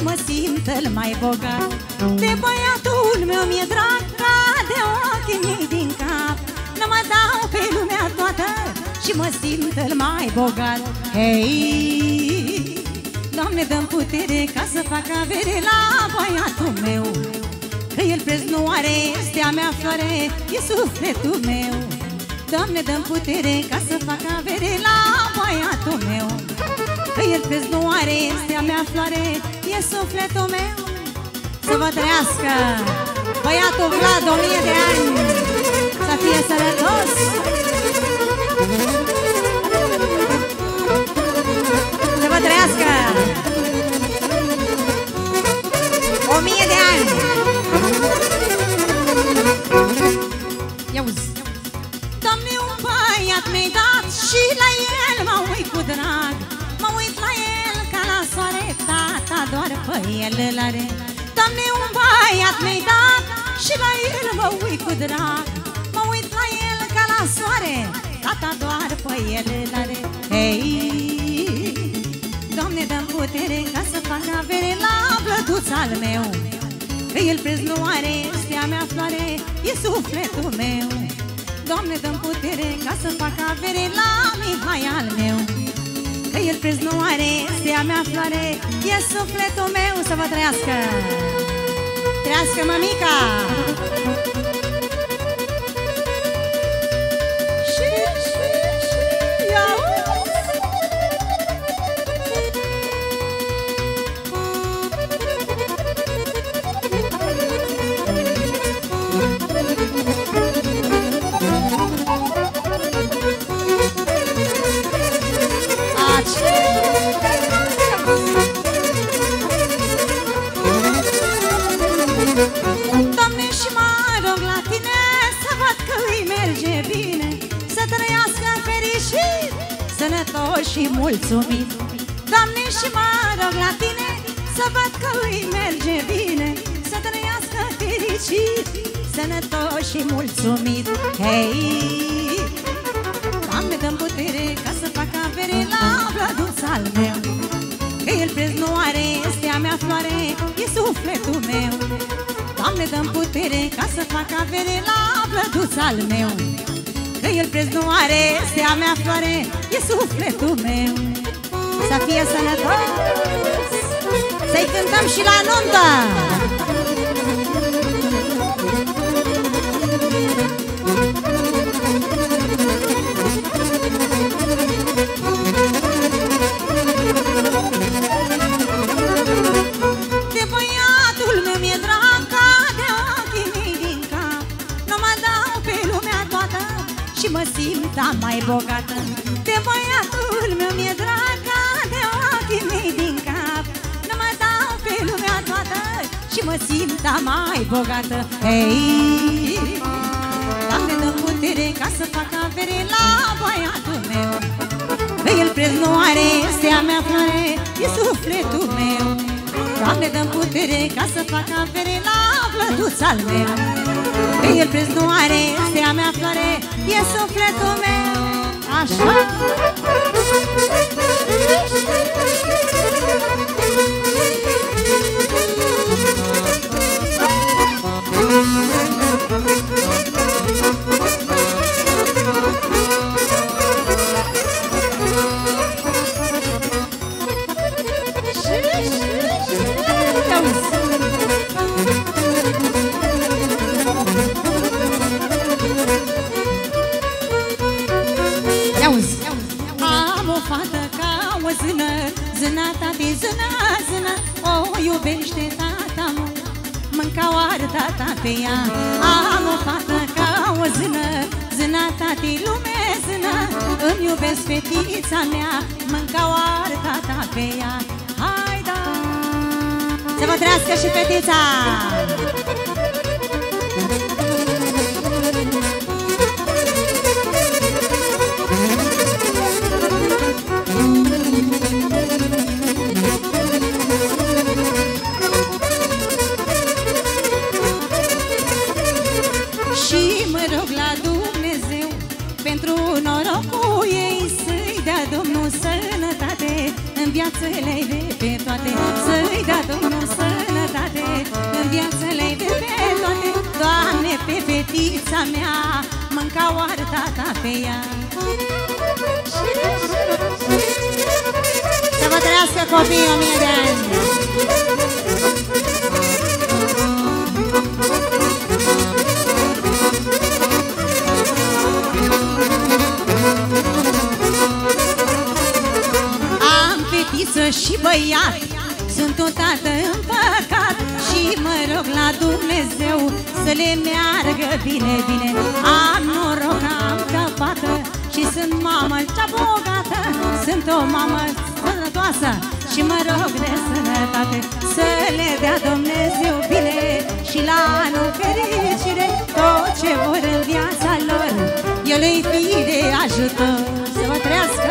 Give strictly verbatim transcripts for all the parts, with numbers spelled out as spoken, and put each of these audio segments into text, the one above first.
mă simt cel mai bogat. De băiatul meu mi-e drag ca de ochii mei din cap. Nu mă dau pe lumea toată și mă simt cel mai bogat. Hei, Doamne, dă-mi putere ca să fac avere la băiatul meu, că el preț nu are, este a mea floare, e sufletul meu. Doamne, dă-mi putere ca să fac avere la băiatul meu, că el preț nu are, este a mea floare, e sufletul meu. Să vă trăiască băiatul Vlad, o mie de ani, să fie sănătos. Să vă trăiască o mie de ani. Ia-uzi. Doamne, un băiat mi-ai dat și la el mă uit cu drag. Mă uit la el ca la soare, tata doar pe el îl are. Doamne, un băiat mi-ai dat și la el mă uit cu drag. Mă uit la el ca la soare, tata doar pe el îl are. Hei, Doamne, dă-mi putere ca să fac avere la blăduța al meu, că el preț nu are, este a mea floare, e sufletul meu. Doamne, dă-mi putere ca să fac avere la Mihai al meu, că el preț nu are, este a mea floare, e sufletul meu. Să vă trăiască! Trăiască, mămica! Și, și, și, iau! Doamne, și mă rog la Tine să văd că îi merge bine, să trăiască fericit, sănătos și mulțumit. Doamne, și mă rog la Tine să văd că îi merge bine, să trăiască fericit, sănătos și mulțumit. Hei, Doamne, dă-mi putere ca să fac avere la blăduța al meu, că el preț nu are, este a mea floare, e sufletul meu. Doamne, dă-mi putere ca să fac avere la blăduța al meu, că el preț nu are, este a mea floare, e sufletul meu. Să fie sănătos, să-i cântăm și la nuntă. De băiatul meu mi-e drag ca de ochii mei din cap. Nu mă dau pe lumea toată și mă simt a mai bogată. De băiatul meu mi-e drag ca de ochii mei din cap. Nu mă dau pe lumea toată și mă simt a mai bogată. Hei, Doamne, dă-mi putere ca să fac avere la băiatul meu, că el preț nu are, este a mea floare, e sufletul meu. Doamne, dă-mi putere ca să fac avere la blăduța al meu, că el preț nu are, este a mea floare, e sufletul meu. Așa! Am o fată ca o zână, zâna tati, zână, zână, o iubește tata mult, mânca oară tata pe ea. Am o fată ca o zână, zâna tati, lume zână, îmi iubesc fetița mea, mânca oară tata pe ea. Hai da! Să vă trească și fetița! Și mă rog la Dumnezeu pentru norocul ei, să-i dea Domnul sănătate în viață le de pe toate, să-i dea Domnul sănătate. În viață le de pe toate, Doamne, pe fetița mea, mânca oară tata pe ea. Să vă trăiască copiii o mie de ani. Am fetiță și băiat, sunt un tată împăcat și mă rog la Dumnezeu să le meargă bine, bine. Am noroc, am capată și sunt mamă cea bogată. Sunt o mamă sănătoasă și mă rog de sănătate, să le dea Dumnezeu bine și la anul fericire. Tot ce vor în viața lor, El îi fi de ajutor. Să vă trăiască!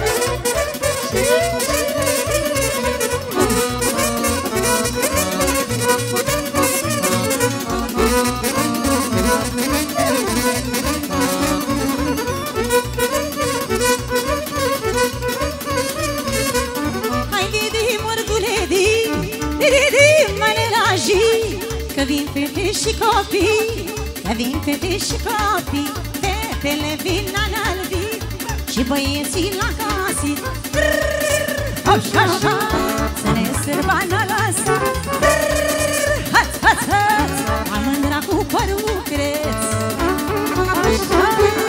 Că vin fete și copii, că vin fete și copii, fetele vin la înălbit și băieții la casit. Așa, așa, să ne sărbană lăsa. Haț, haț, haț, am mândra cu părul creț. Așa.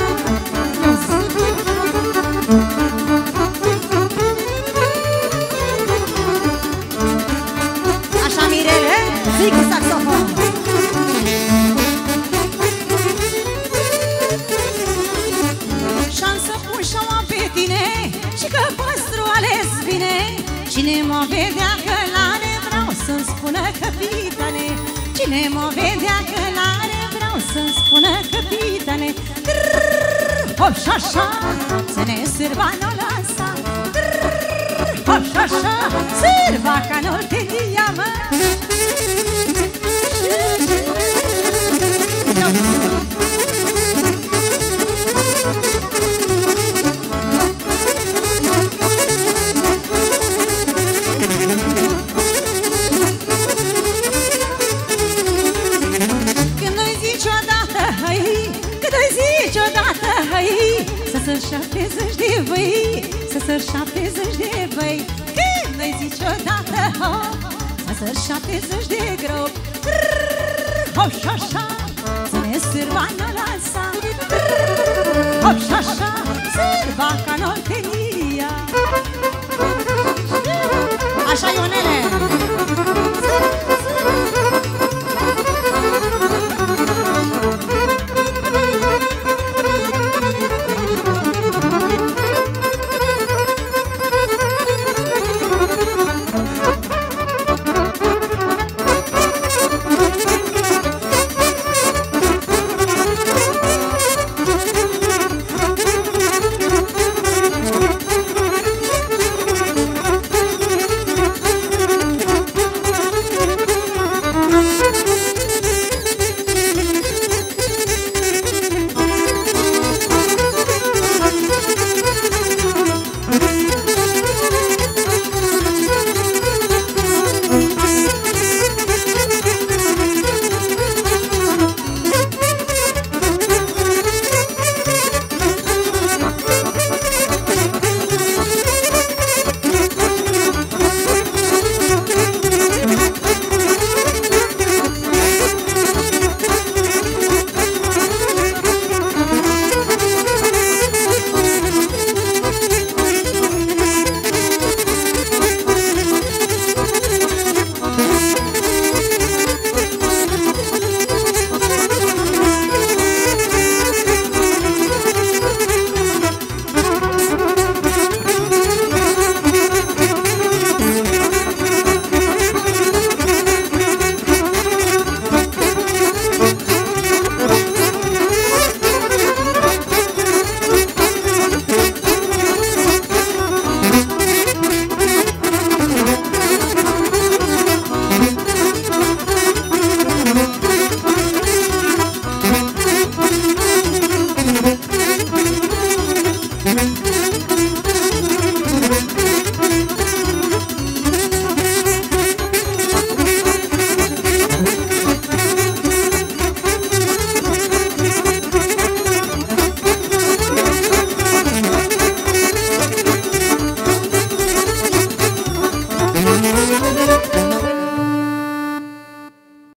Așa, Mirele, zic cu saxofon. Și-am să pun șaua pe tine și că păstru ales bine. Cine mă vedea călare, vreau să-mi spună capitane. Cine mă vedea călare, vreau să-mi spună capitane. Hop și așa, să ne sârba n-o lăsa. Hop și așa, sârba ca n-o te diamă. Când îi zici odată, hai, când îi zici odată, hai, să sări șaptezeci de băi, să sări șaptezeci de băi. Când îi zici odată, hop, să sări șaptezeci de gropi. Hop și așa, să ne sârba n-o lăsa. Hop și așa, sârba